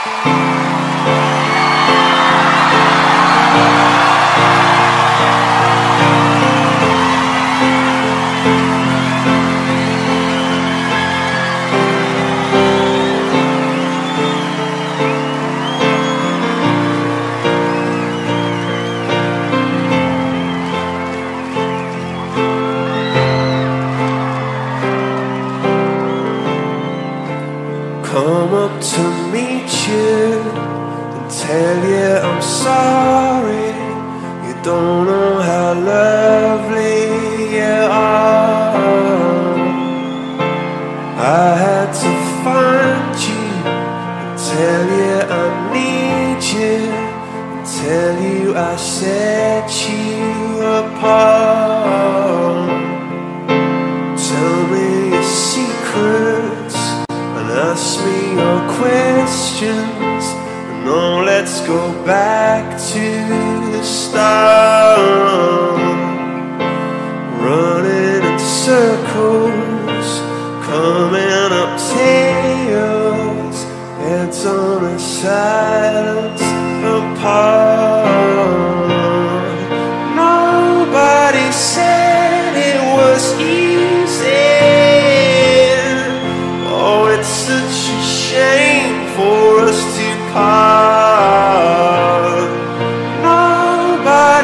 Come up to meet you and tell you I'm sorry. You don't know how lovely you are. I had to find you and tell you I need you, and tell you I set you apart. Tell me your secrets and ask me your questions, and oh, let's go back to the start. Running in circles, coming up tails, heads on a silence apart. Nobody said it was easy. Oh, it's such a shame for us to part. Nobody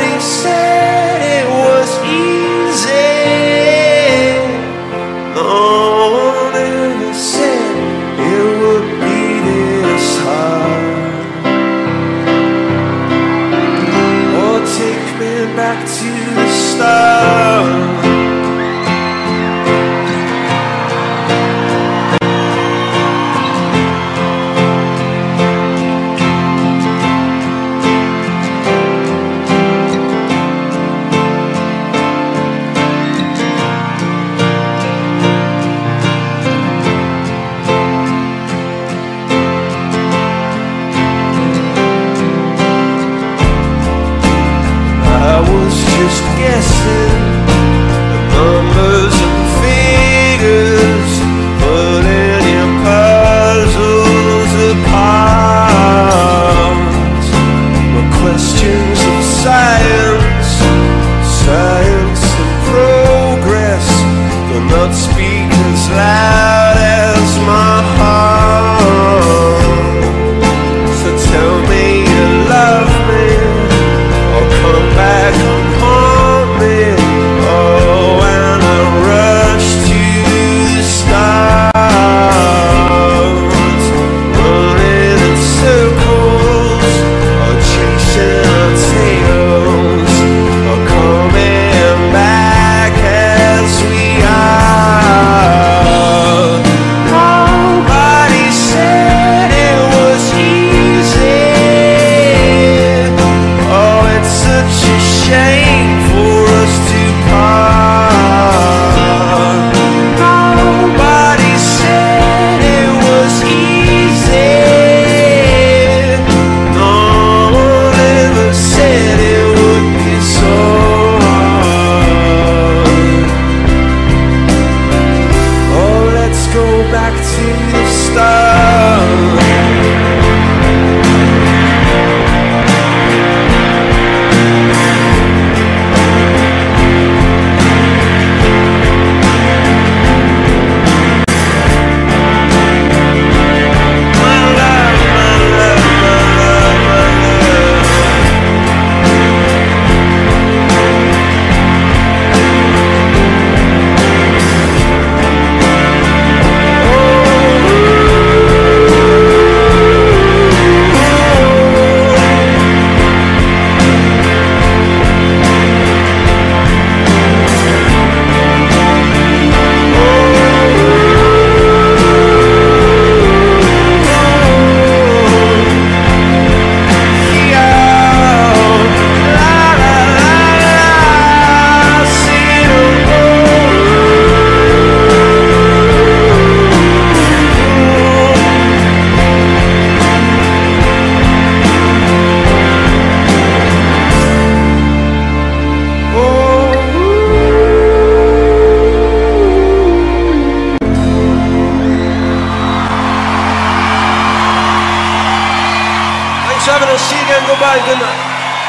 having us. See you again. Goodbye. Good night.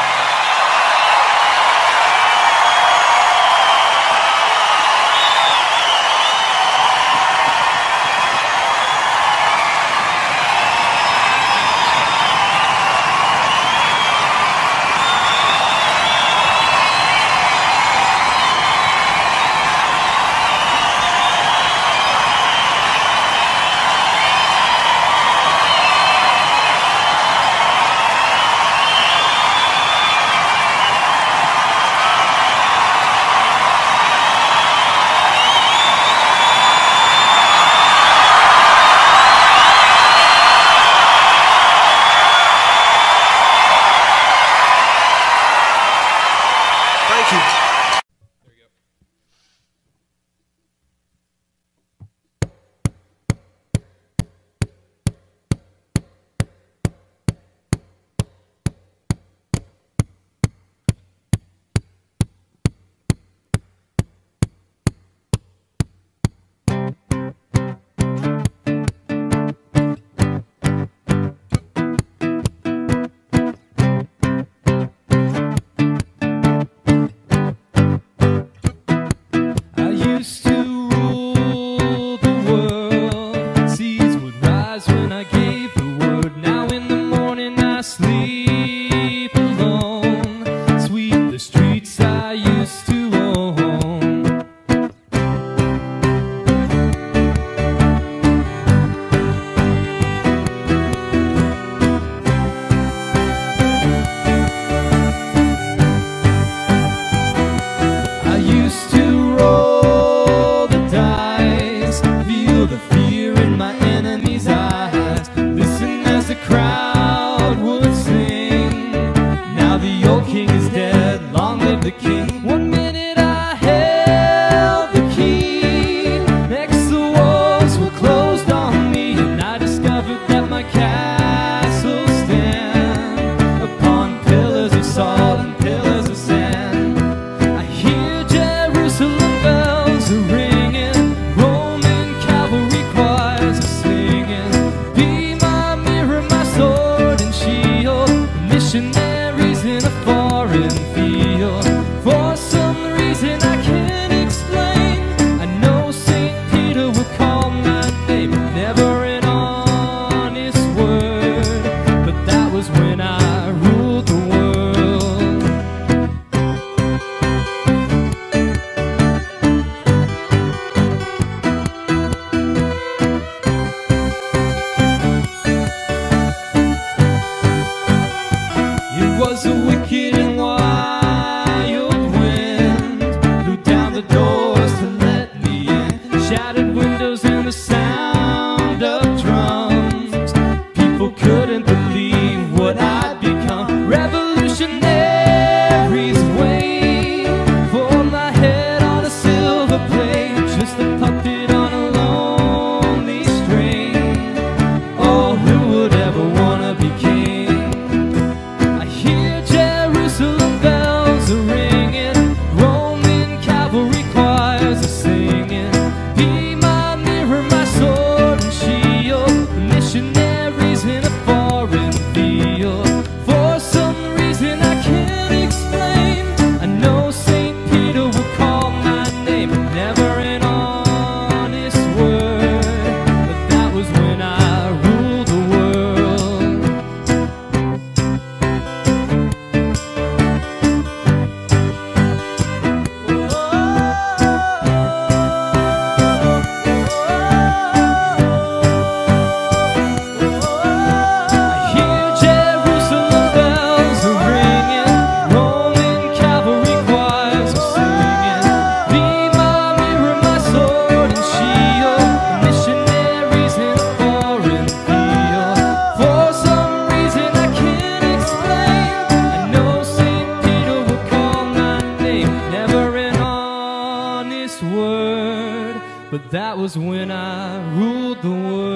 but that was when I ruled the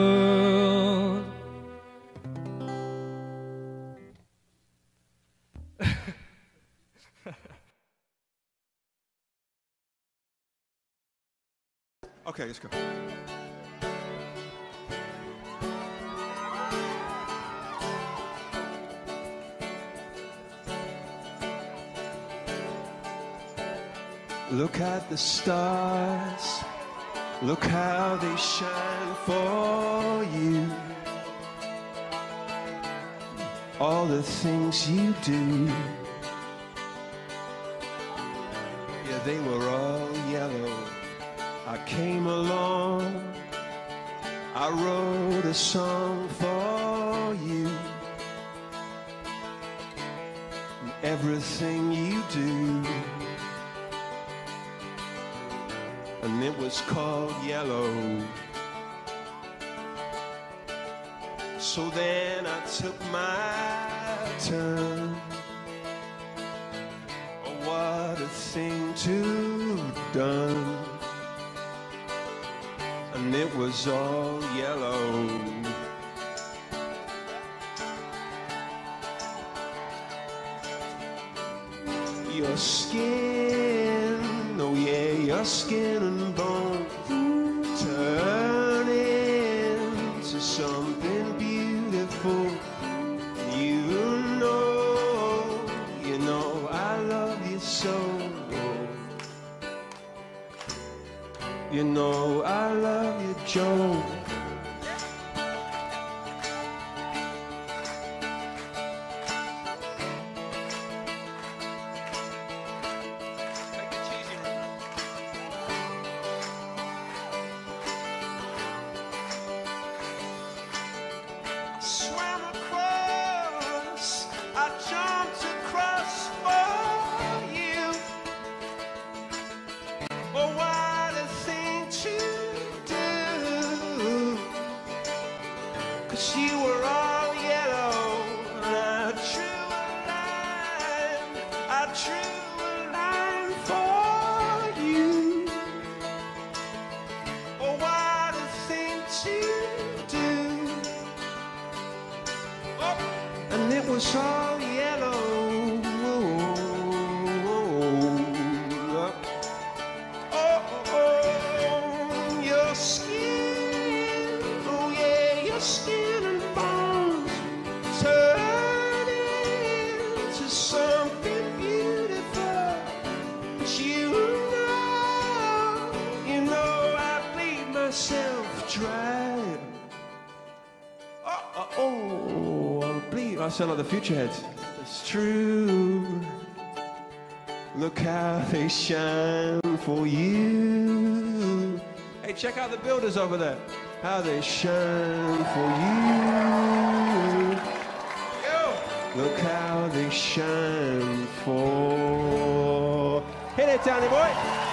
world. Okay, let's go. Look at the stars, look how they shine for you. All the things you do, yeah, they were all yellow. I came along, I wrote a song for you. And everything you do, and it was called Yellow. So then I took my turn. Oh, what a thing to done. And it was all yellow. Your skin, oh yeah, your skin and bone turn into something beautiful. You know I love you so. You know I love you, Joe. Swam across, I jumped across for you. Oh, what a thing to do. 'Cause you were all yellow, and I drew a line for you. Oh, what a thing to do. And it was all yellow. Your skin, oh yeah, your skin and bones turn into something beautiful. But you know I bleed myself dry. Oh, I bleed. I sound like the Futureheads. It's true. Look how they shine for you. Hey, check out the builders over there. How they shine for you. Yo. Look how they shine for. Hit it, Townie boy.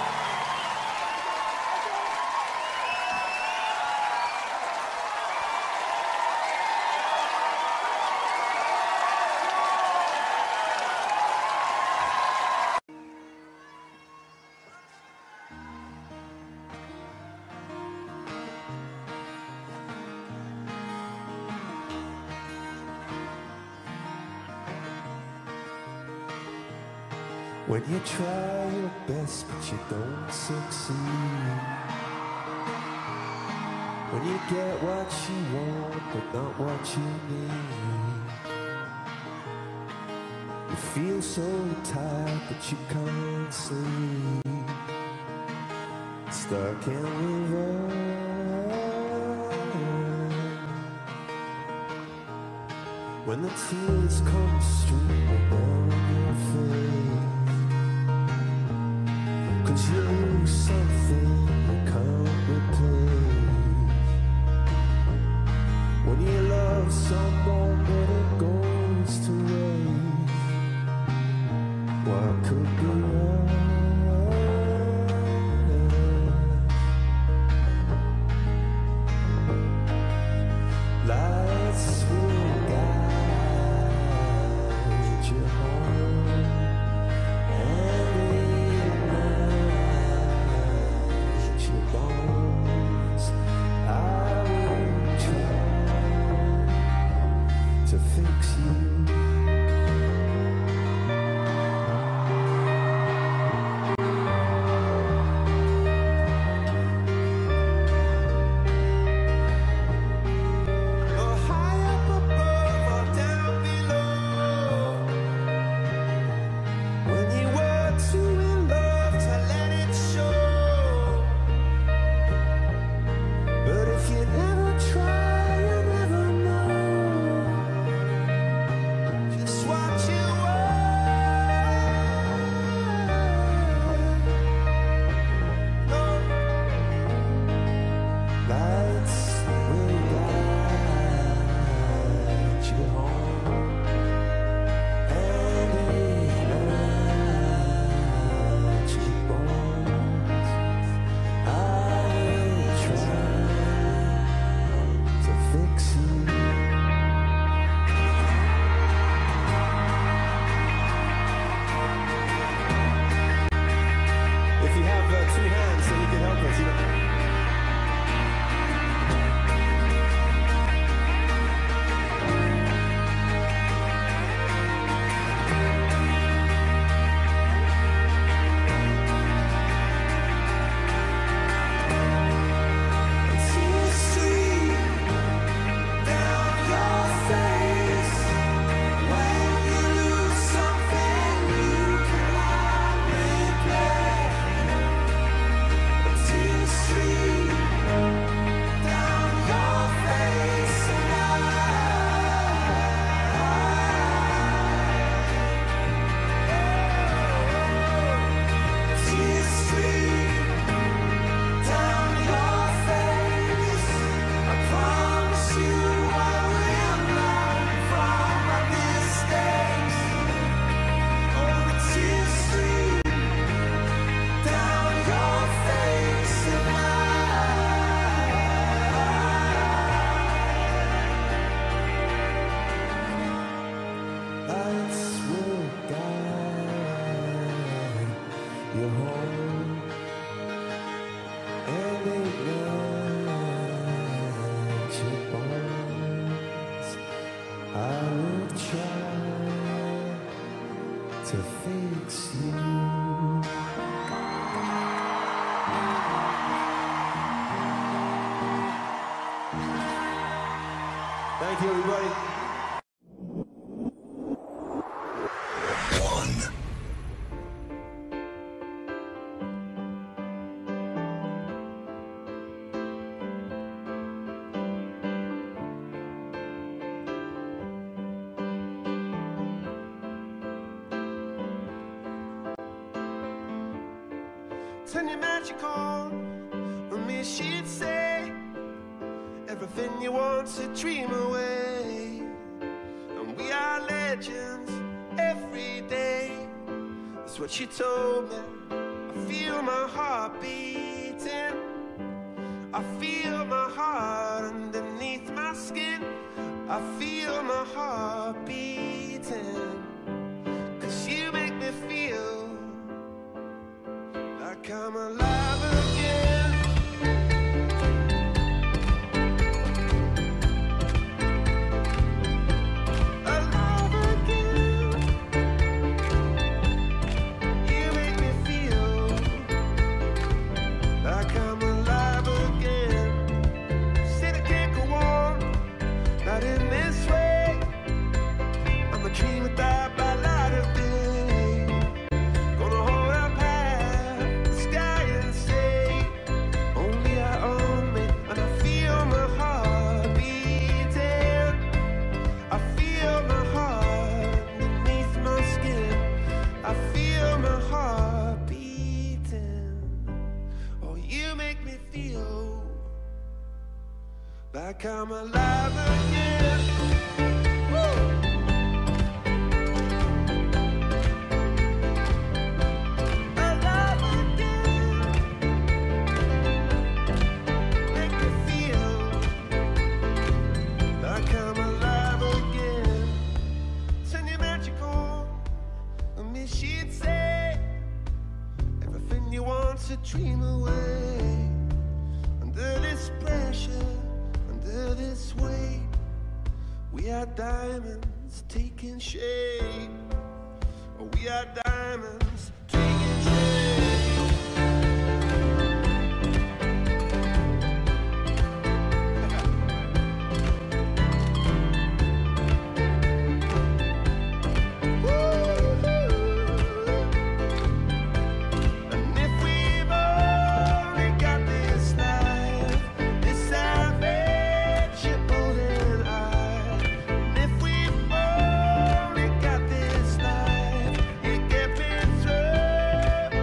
When you try your best but you don't succeed, when you get what you want but not what you need, you feel so tired but you can't sleep, stuck in reverse. When the tears come streaming down your face, 'cause you lose something you can't replace. When you love someone but it goes to waste, what could be worse? Lights will guide you home, and bones, I will try. to fix you. Thank you, everybody. Turn your magic on, with me she'd say everything you want to dream away. And we are legends every day. That's what she told me. I feel my heart beating. I feel my heart underneath my skin. I feel my heart beating. 'Cause you make me feel like I'm alive again. Alive again. You make me feel like I'm alive again. Said I can't go on, not in this way. I'm a dream without by light of day. Gonna hold up high the sky and say, only I own me. And I feel my heart beating. I feel my heart beneath my skin. I feel my heart beating. Oh, you make me feel like I'm alive again. Woo! Alive again. Make me feel like I'm alive again. Turn your magic on, and me she'd say everything you want to dream away. Under this pressure, under this weight, we are diamonds taking shape. We are diamonds taking shape. And if we've only got this life, this salvation golden eye. And if we've only got this life, you get me through.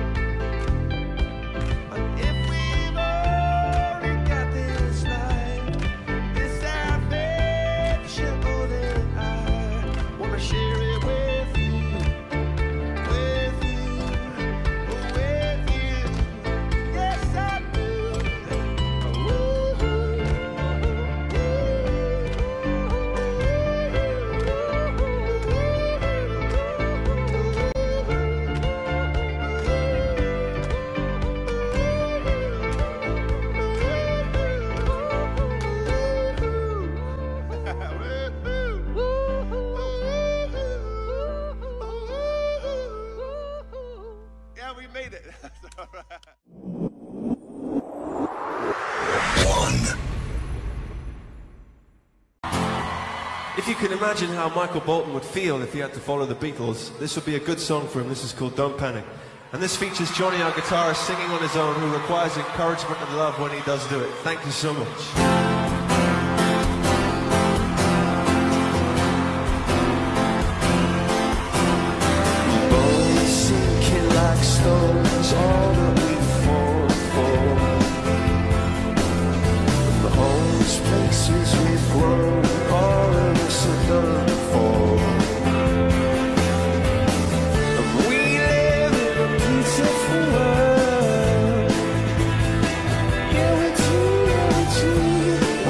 And if we've only got this life, this salvation golden eye, wanna share it with you, with you, with you. Yes, I do. Yeah, we made it. That's all right. If you can imagine how Michael Bolton would feel if he had to follow the Beatles, this would be a good song for him. This is called Don't Panic. And this features Johnny, our guitarist, singing on his own, who requires encouragement and love when he does do it. Thank you so much. Bones sinking like stones, all that we fall for. The homes, places we've grown, all of us are done for. And we live in a beautiful world. Yeah, we do, yeah, we do.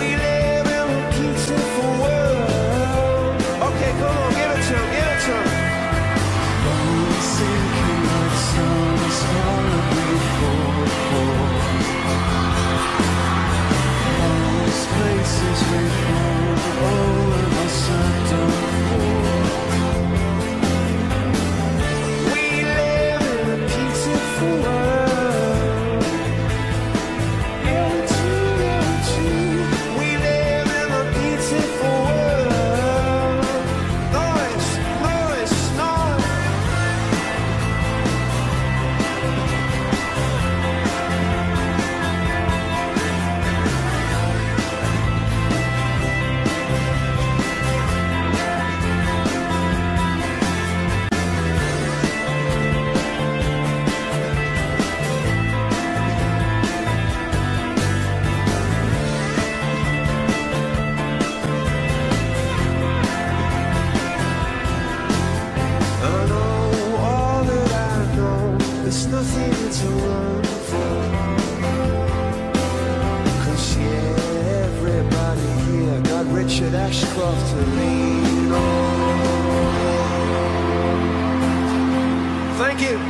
Richard Ashcroft to lean on. Thank you.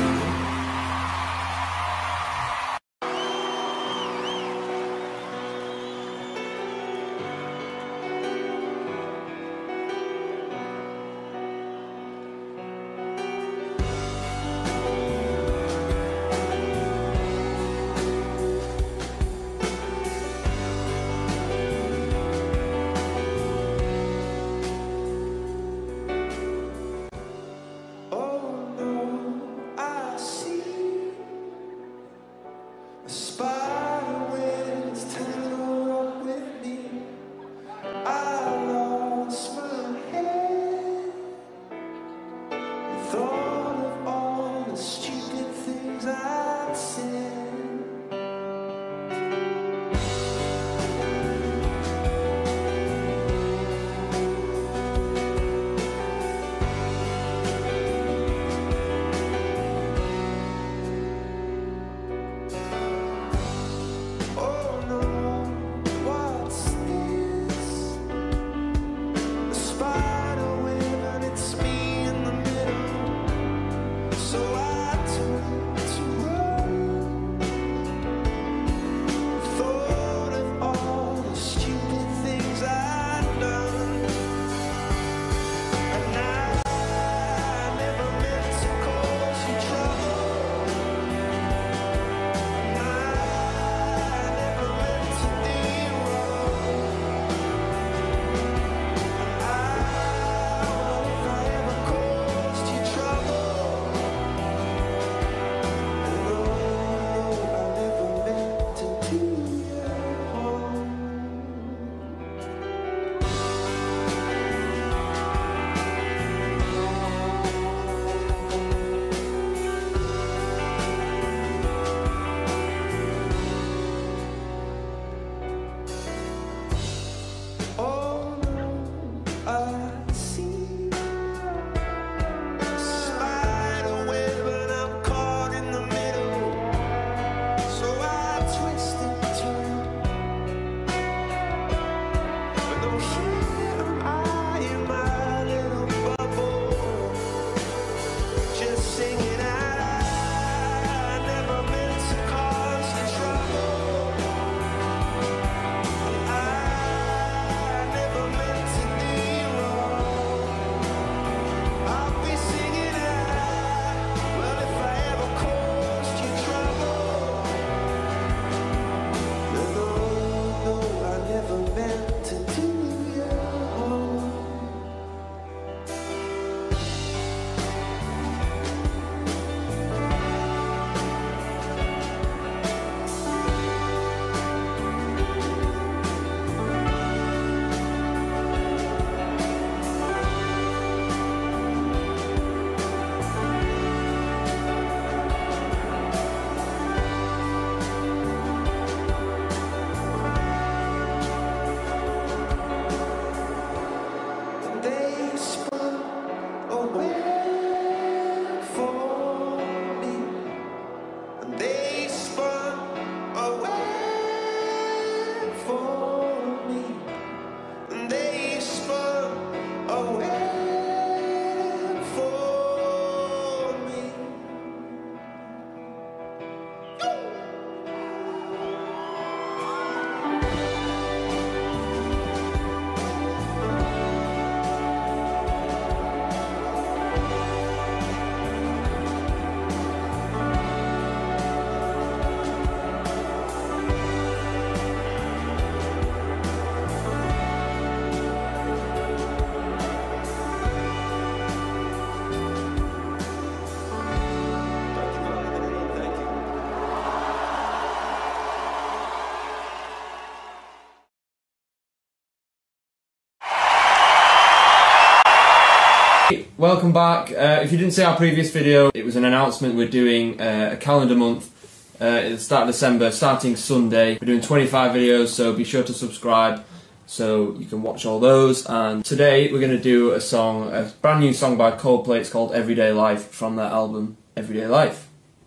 Welcome back. If you didn't see our previous video, it was an announcement we're doing a calendar month at the start of December, starting Sunday. We're doing 25 videos, so be sure to subscribe so you can watch all those. And today we're going to do a song, a brand new song by Coldplay. It's called Everyday Life from their album Everyday Life.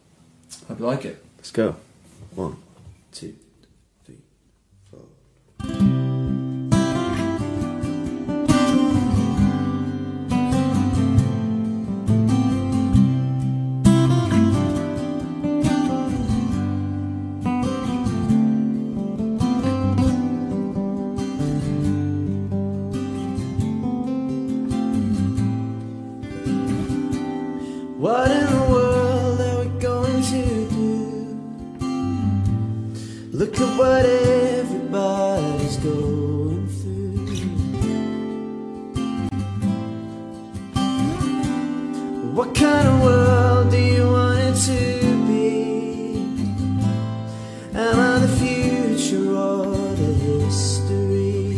Hope you like it. Let's go. 1, 2, 3, 4. Look at what everybody's going through. What kind of world do you want it to be? Am I the future or the history?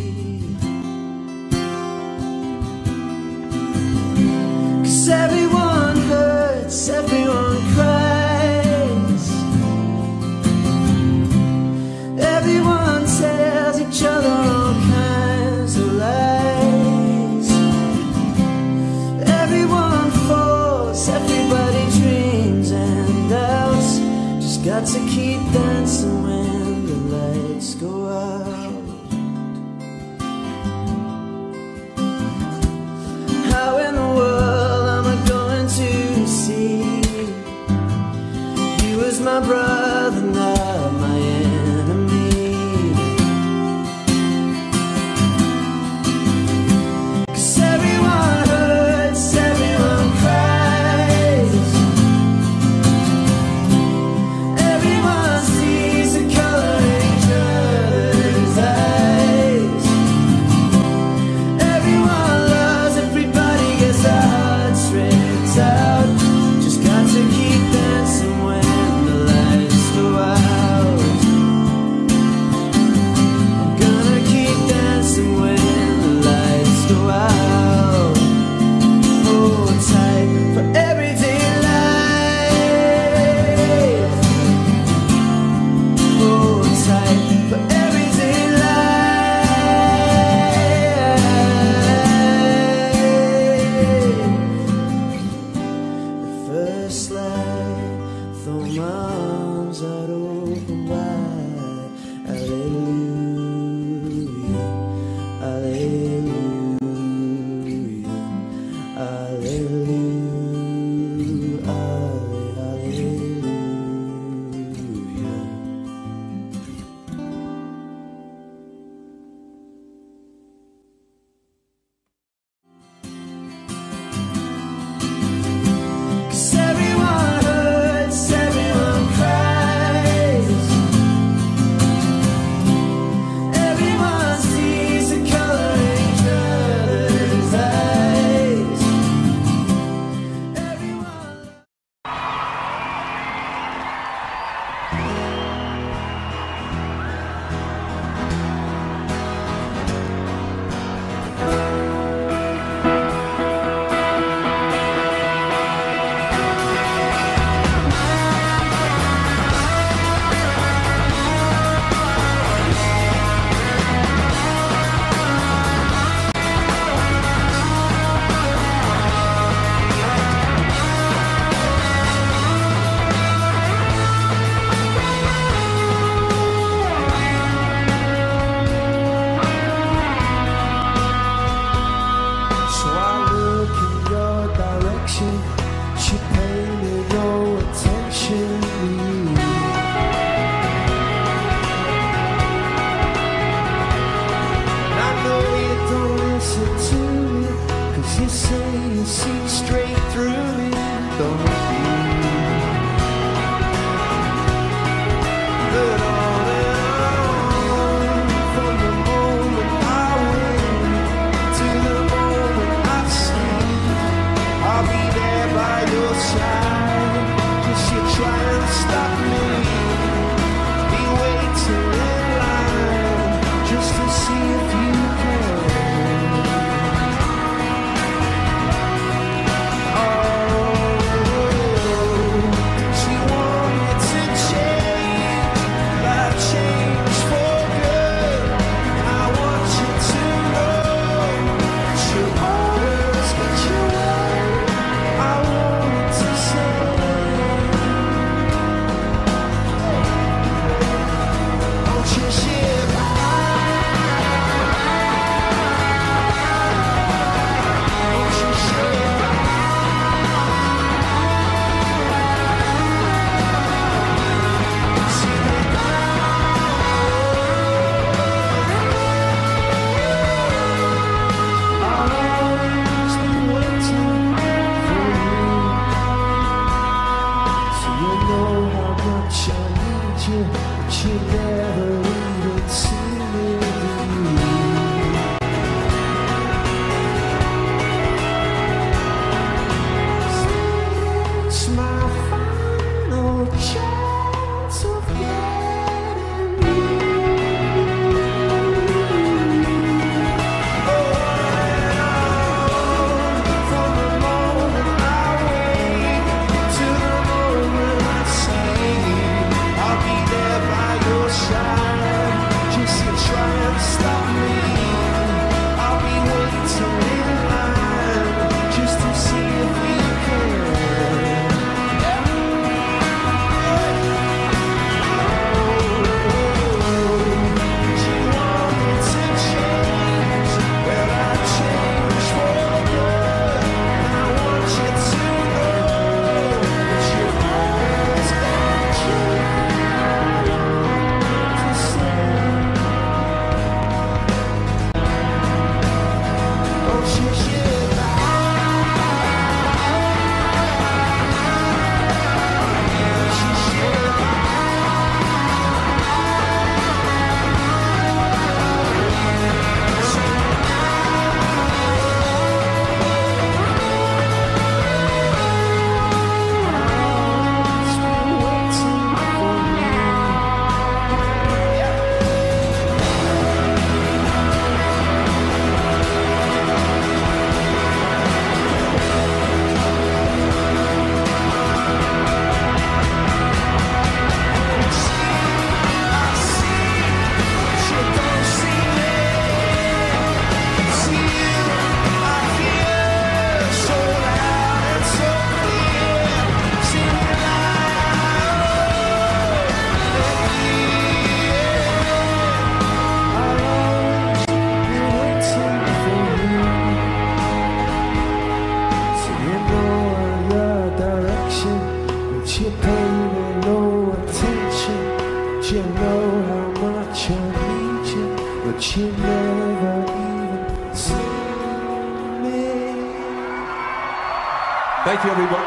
'Cause everyone hurts, everyone cries, everyone tells each other all kinds of lies. Everyone falls, everybody dreams and doubts. Just got to keep dancing when the lights go out. How in the world am I going to see you as my brother, not my enemy? 'Cause everyone hurts, everyone cries, everyone sees the color in each other's eyes. Everyone loves, everybody gets their hearts ripped out. Just got to keep dancing when the lights Thank you, everybody.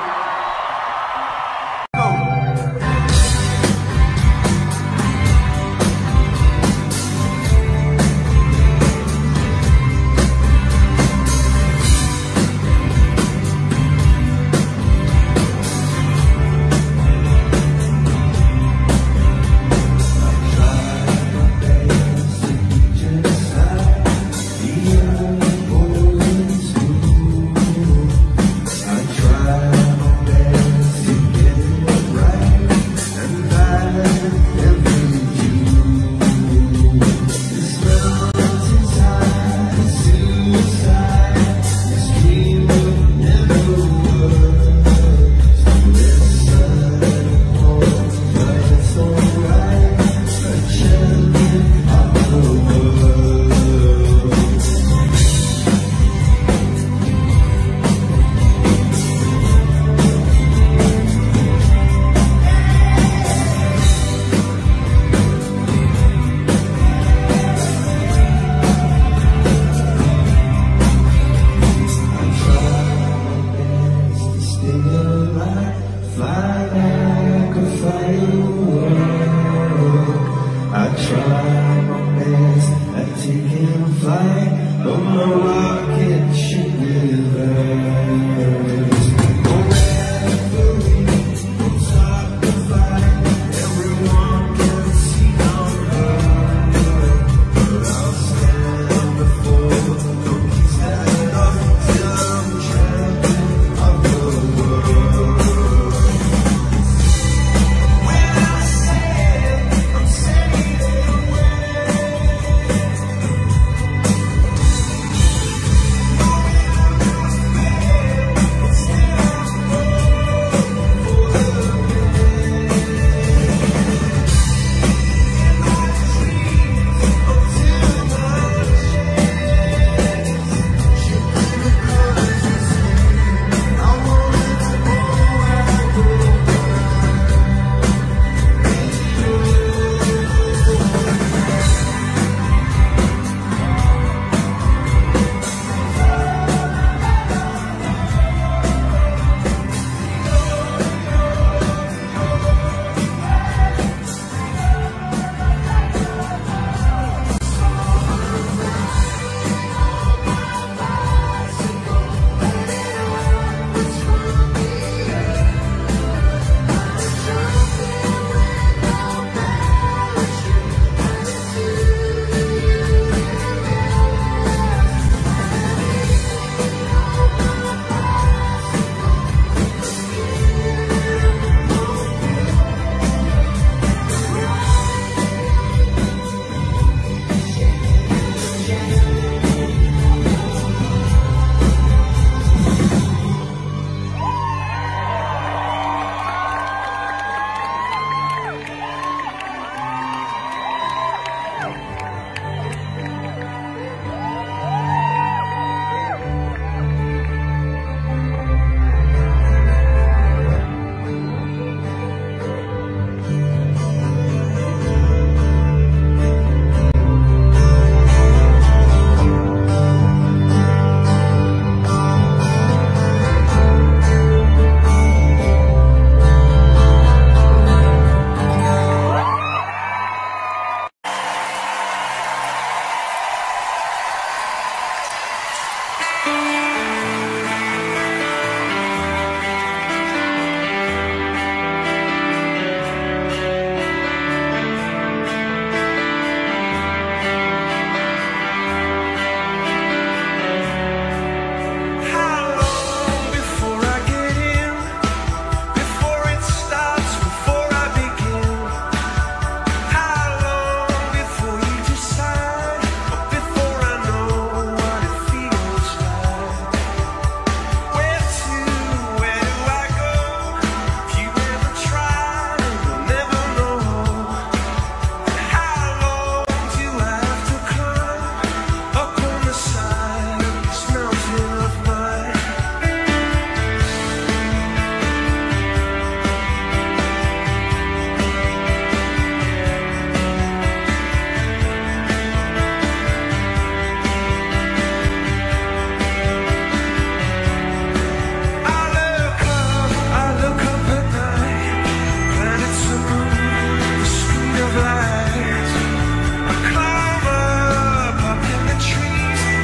I try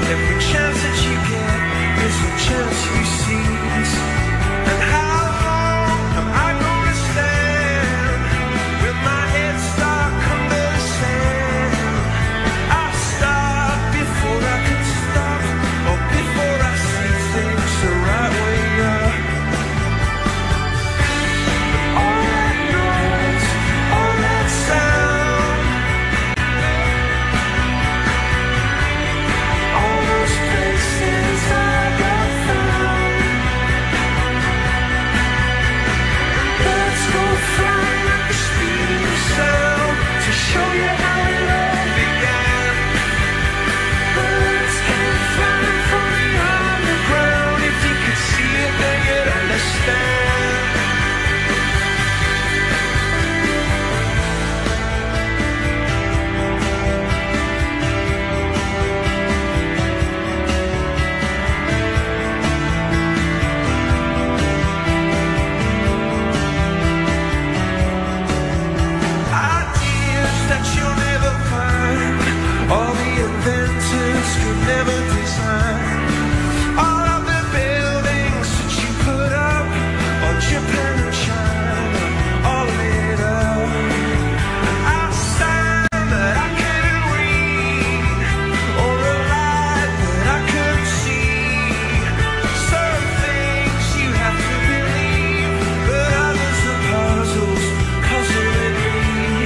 Every chance that you get is a chance you seize. And how long am I gonna stand with my head stuck under the sand? I stop before I can stop, or before I see things the right way up. All that noise, all that sound, all those places I got found. Birds go flying at the speed of sound to show you how it all began. Birds came flying from the underground. If you could see it, then you'd understand. Ideas that you'll never find, all the inventors could never design. All of the buildings that you put up on Japan and China, all lit up. And I stand that I couldn't read, or a light that I couldn't see. Some things you have to believe, but others are puzzles, puzzling me.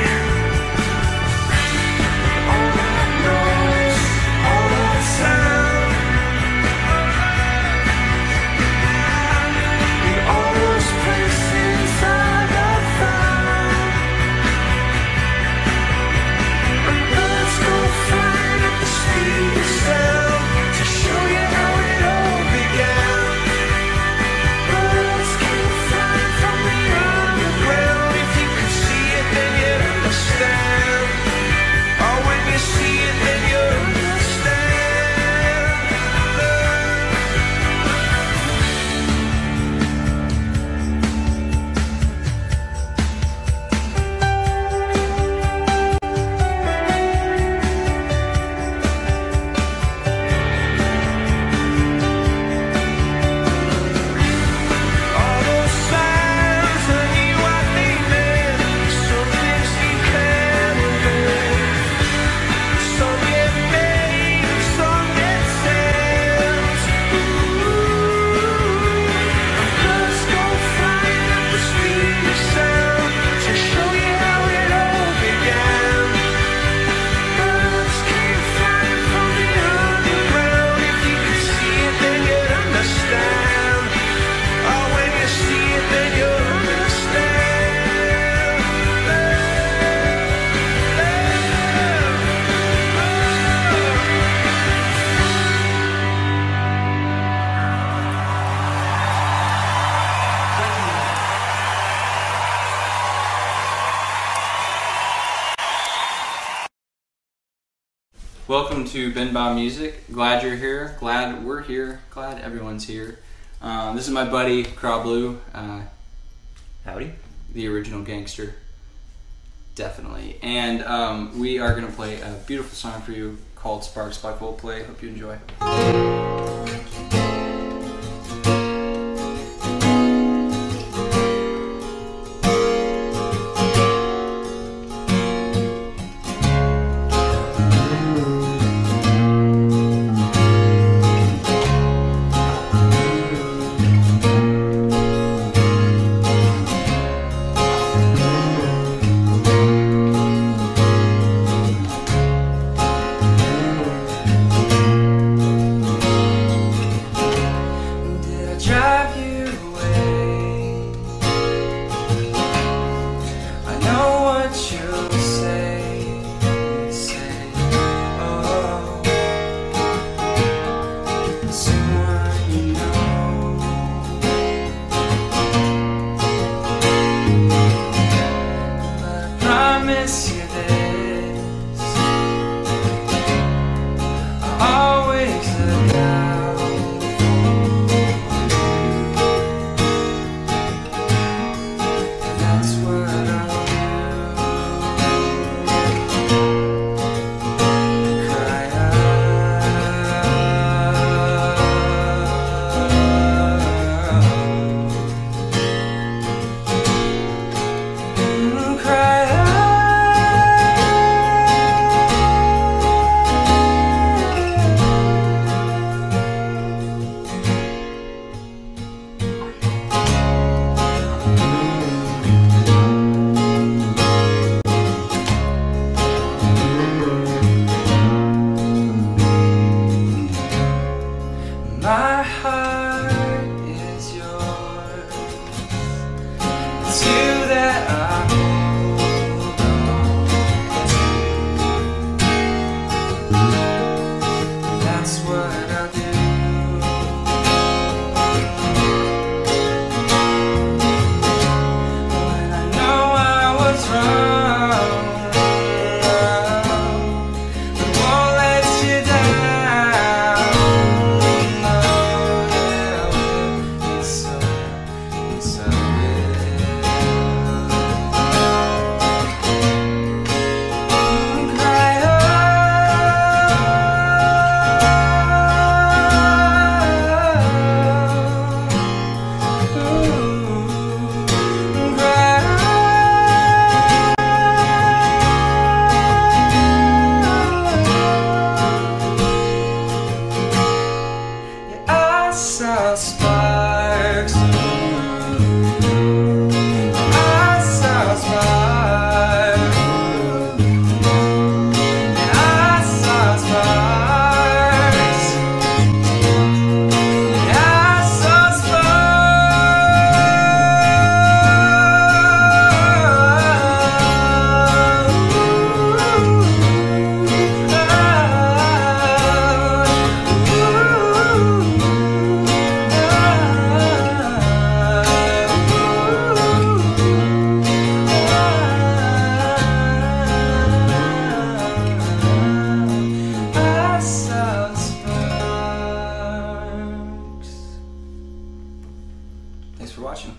All that noise, all that sound, in all those places I got found. And birds go flying at the speed of sound to show you how it all began. Birds came flying from the underground. If you could see it, then you'd understand. Oh, when you see it, then you understand. All those signs, I knew what they meant. Some things you can't invent. Some get made, some get sent. Birds go flying at the speed of sound to show you how it all began. Birds came flying from the underground. If you could see it, then you'd understand. Oh, when you see it, then you'll understand. Welcome to Ben Bob Music. Glad you're here. Glad we're here. Glad everyone's here. This is my buddy Craw Blue. Howdy. The original gangster. Definitely. And we are going to play a beautiful song for you called Sparks by Coldplay. Hope you enjoy. My heart is yours. It's you that I hold on to. That's what I do. When I know I was wrong, I won't let you down. Sparks. I saw sparks. I saw sparks. I saw Thanks for watching.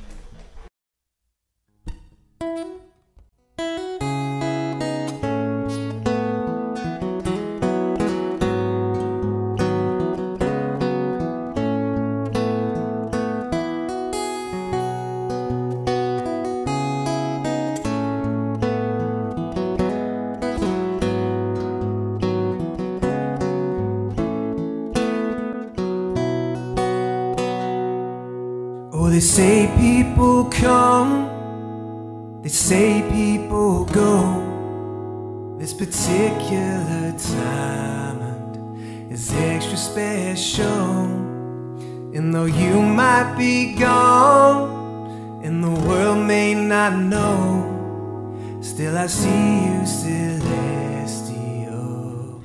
Oh, they say people come, they say people go. This particular diamond is extra special. And though you might be gone and the world may not know, still I see you celestial.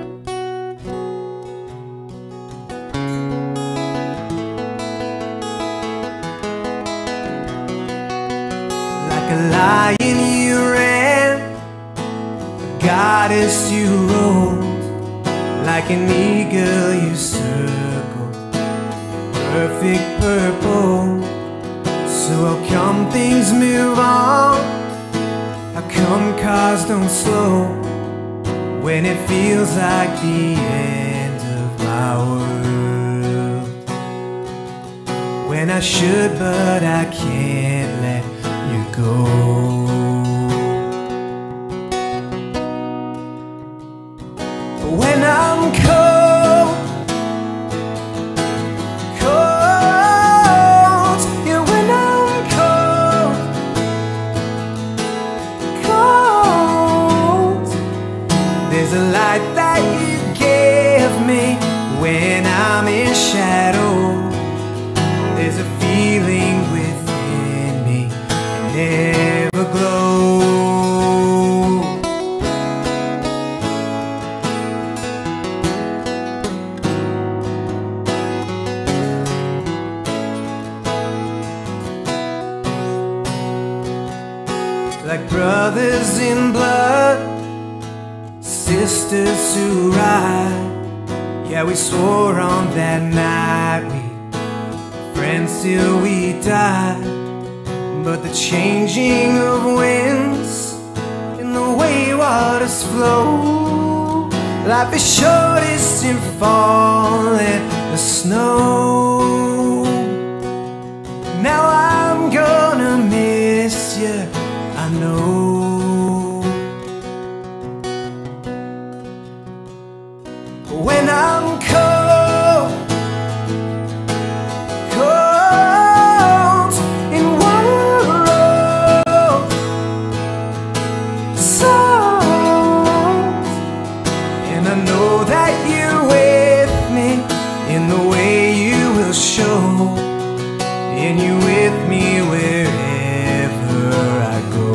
Like a lion you ran, a goddess you rode, like an eagle you circled, perfect purple. So how come things move on? How come cars don't slow when it feels like the end of my world? When I should, but I can't let you go. When I'm cold, cold, yeah, when I'm cold, cold, there's a light that you give me when I'm in shadow. There's a feeling within me that never glows. Like brothers in blood, sisters who ride. Yeah, we swore on that night we'd friends till we died. But the changing of winds and the way waters flow, life is shortest in fall and the snow. Now I'm gonna miss you, I know. When I'm cold, cold in one road, soft, and I know that you're with me in in the way you will show, and you with me wherever I go.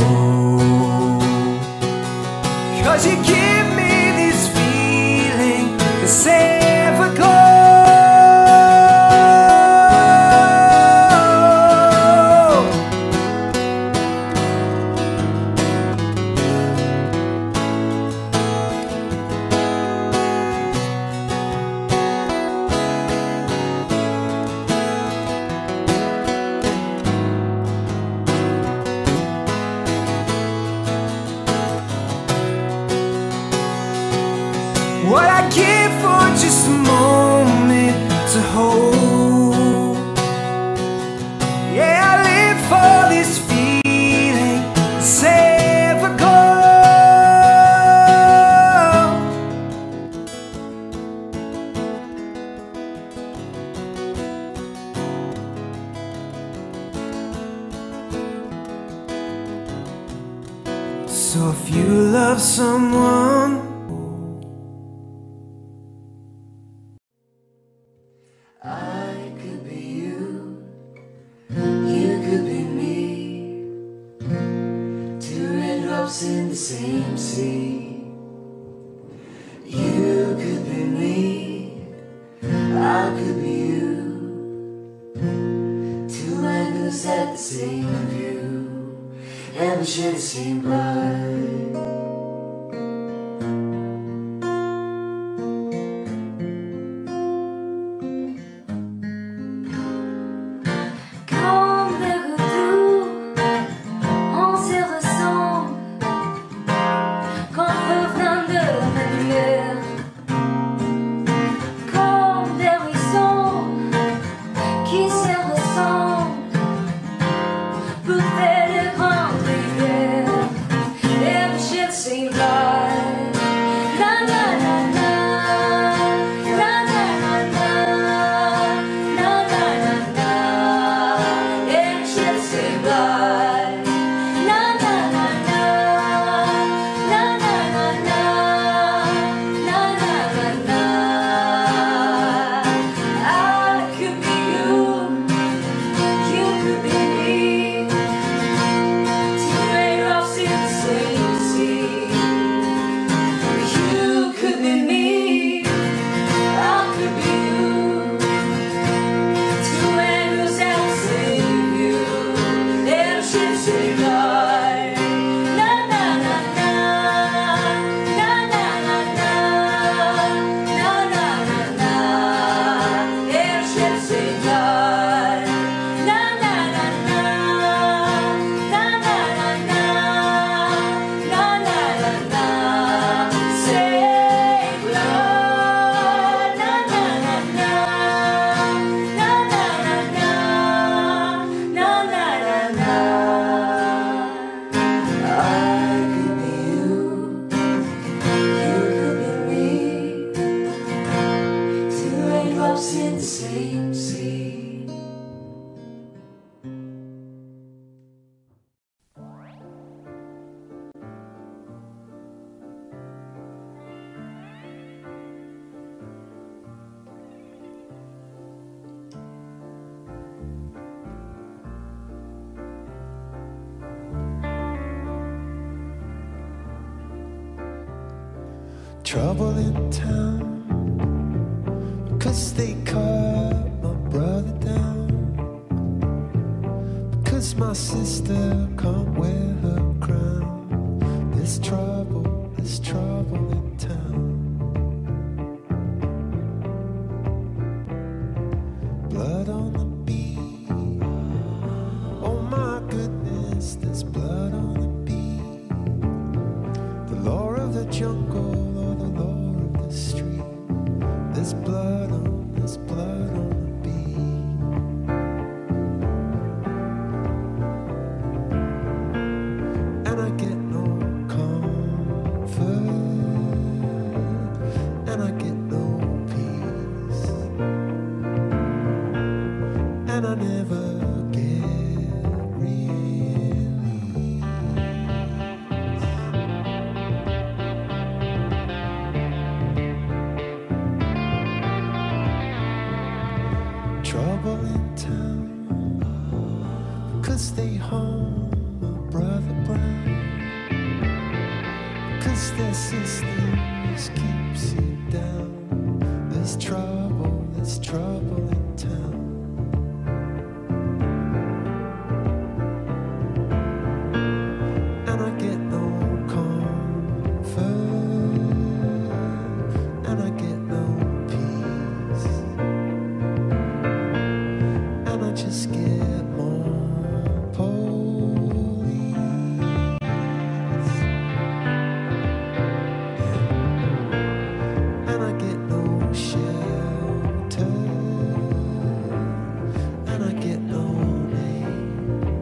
'Cause you give me this feeling that's ever glow. What I give for just a moment to hold. Yeah, I live for this feeling that's ever glow. So if you love someone, I could be you, you could be me, two raindrops in the same sea. You could be me, I could be you, two angles at the same view, and we share the same blood. In the same sea. Trouble in town, 'cause they cut my brother down, because my sister can't wear her crown. There's trouble in town. Blood on the beat, oh my goodness, there's blood on the beat. The law of the jungle or the law of the street. There's blood on the beat. And I get no comfort trouble in town. Could stay home, Brother Brown. Cause their system just keeps you down. There's trouble in town. And I get no comfort, and I get no peace, and I just get more police. And I get no shelter, and I get no name.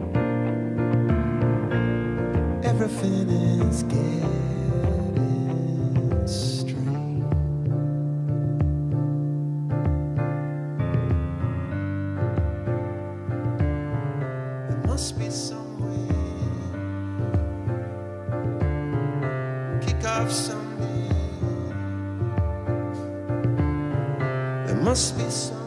Everything is getting strange. There must be some way, kick off somewhere. There must be some way.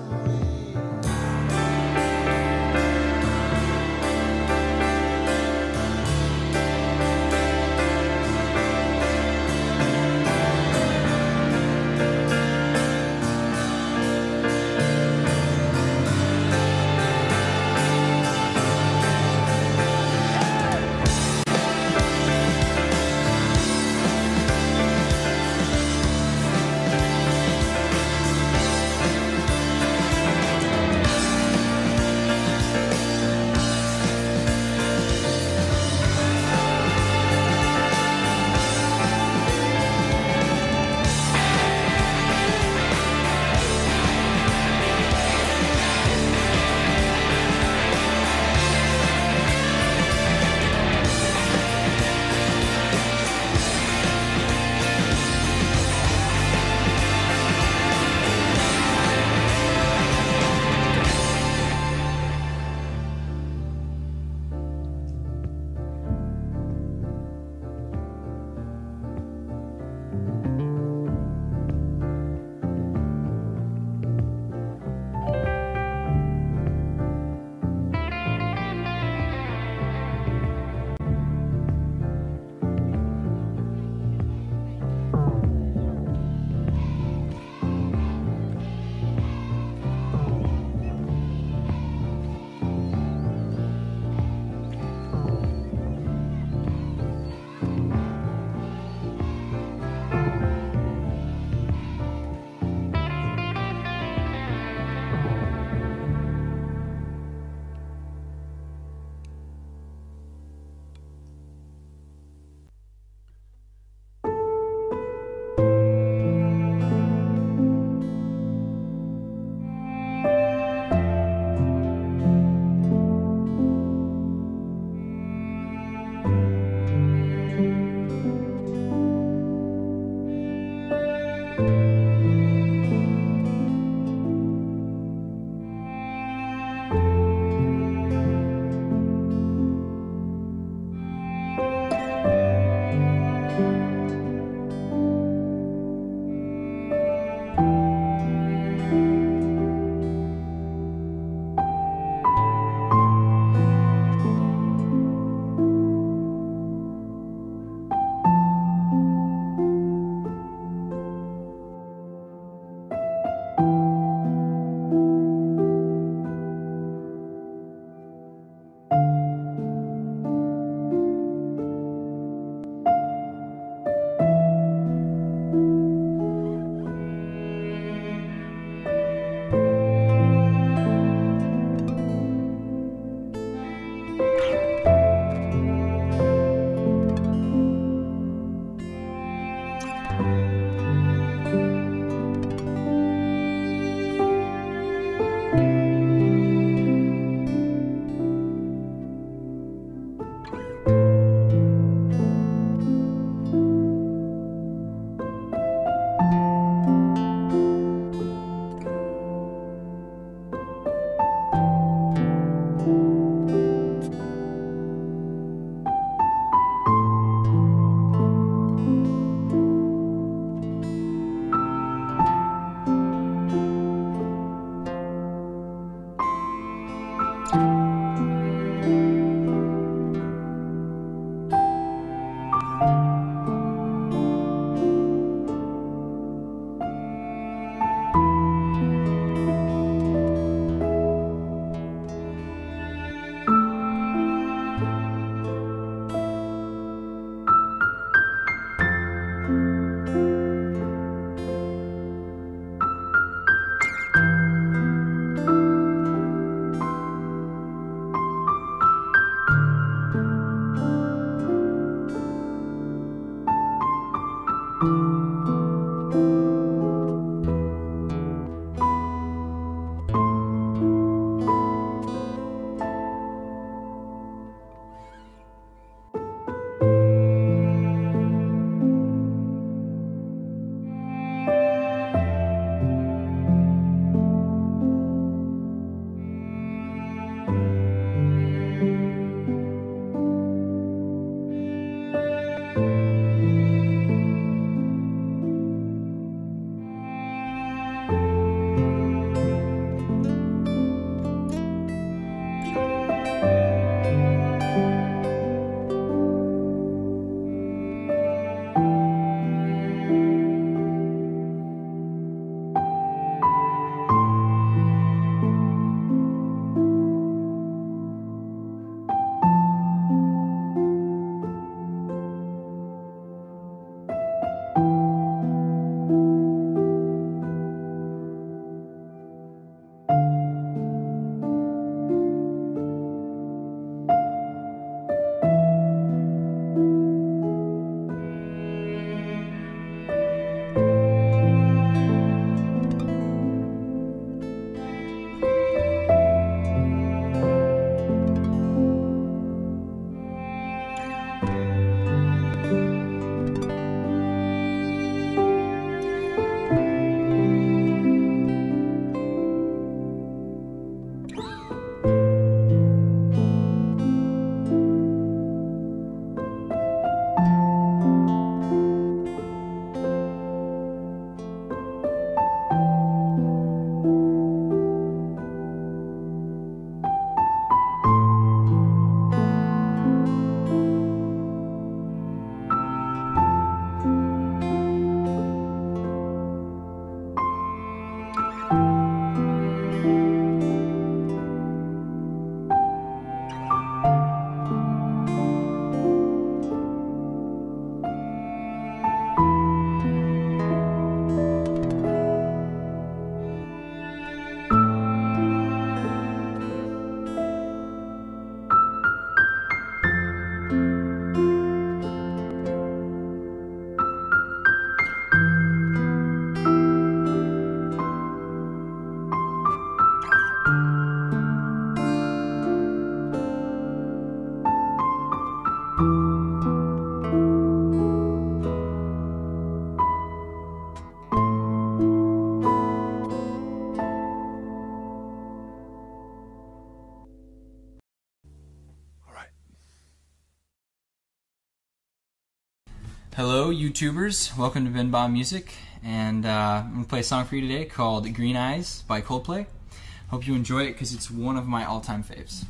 Hello, YouTubers. Welcome to Ben Bomb Music, and I'm going to play a song for you today called Green Eyes by Coldplay. Hope you enjoy it because it's one of my all-time faves.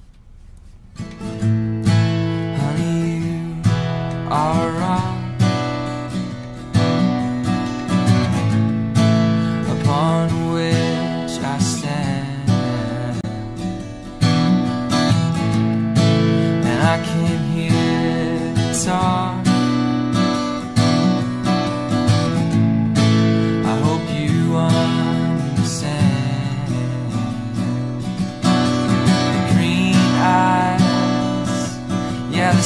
Honey, you are a rock upon which I stand, and I came here to talk. I hope you understand. The green eyes, yeah, the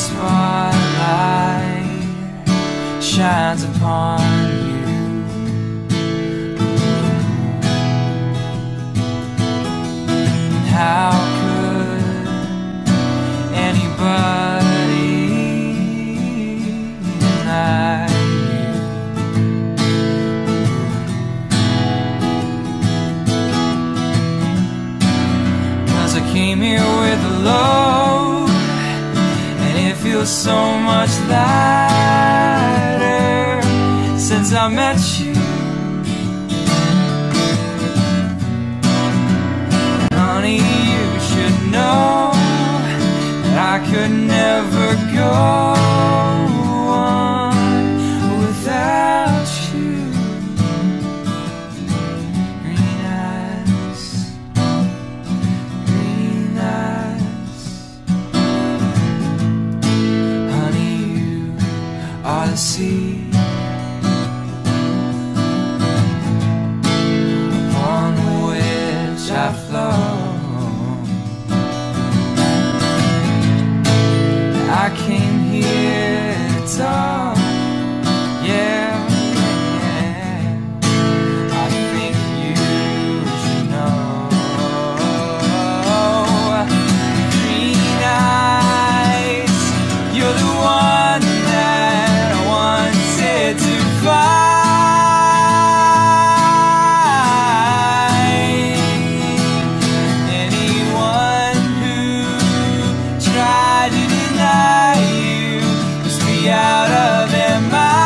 spotlight shines upon you. How could anybody deny you? 'Cause I came here with a load, and it feels so much lighter since I met you. Honey, you should know that I could never go on without you. Green eyes, green eyes. Honey, you are the sea upon which I flow. I came here to talk, yeah, yeah. I think you should know. Green eyes, you're the one that I wanted to find. Anyone who tried to deny you must be out of their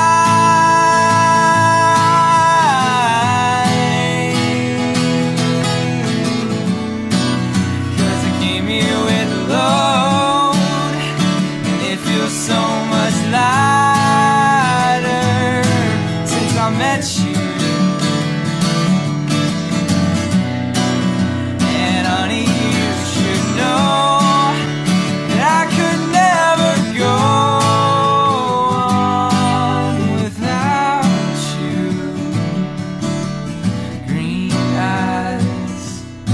mind. 'Cause I came here with a load, and it feels so much lighter since I met you. And honey, you should know that I could never go on without you. Green eyes,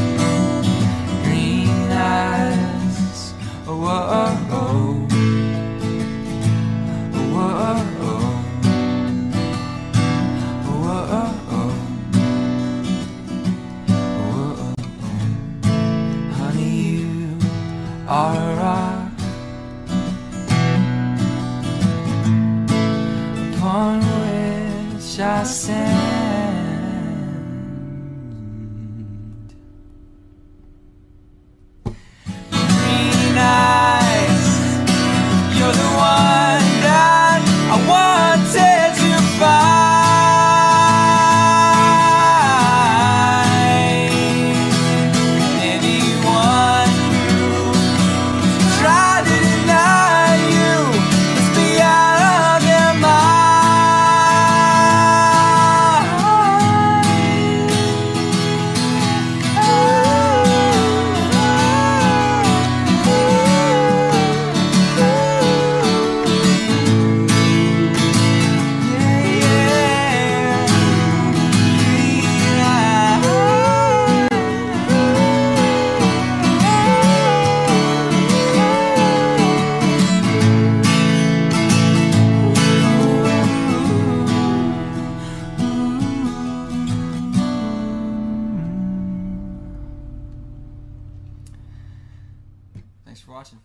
green eyes. Oh, oh, oh, oh. Oh, oh, oh. Oh, oh, oh. Oh, oh, oh. Honey, you are a rock upon which I stand. Green eyes, you're the one that I wanted to find. Anyone who tried to deny you must be out of their Thanks for watching.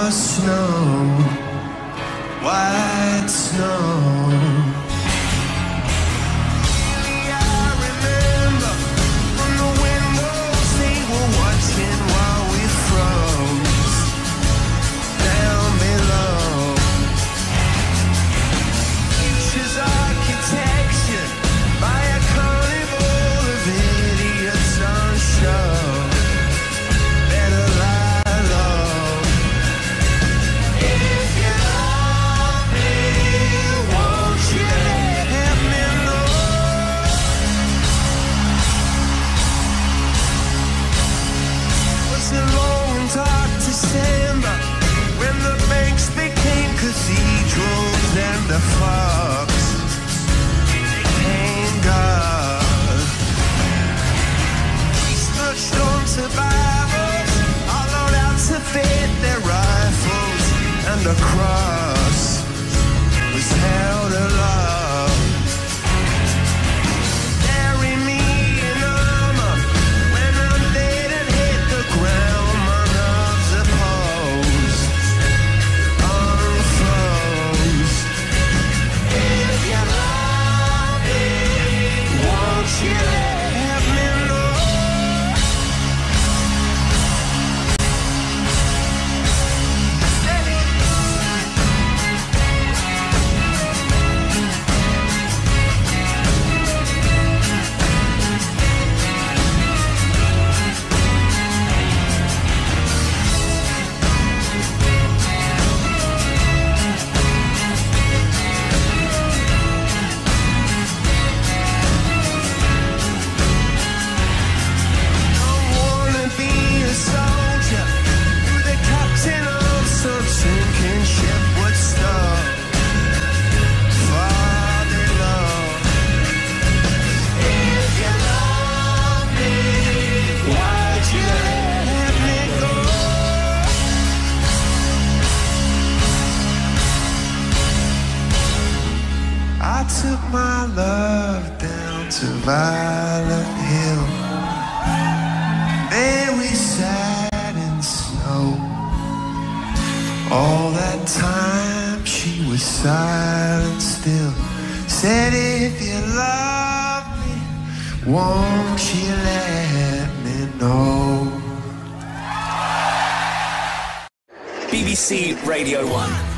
snow, white snow. I remember from the windows they were watching while we froze down below. Future's architecture by a carnival of idiots on show. Better lie low. If you love me, won't you let me know? Was a long and dark December when the banks became cathedrals and the fox became God. Touched on survivors, hollowed out to fit their rifles, and the cross was held aloft. Bury me in armor when I'm dead and hit the ground. My nerves opposed, unfroze. If you love me, won't you let me know? I wanna be a soldier, who the captain of some sinking ship would stop. Father love, if you love me, why'd you let me go? I took my love down to Violet Hill. There we sat in snow. All that time she was silent still. Said, if you love me, won't you let me know? BBC Radio 1.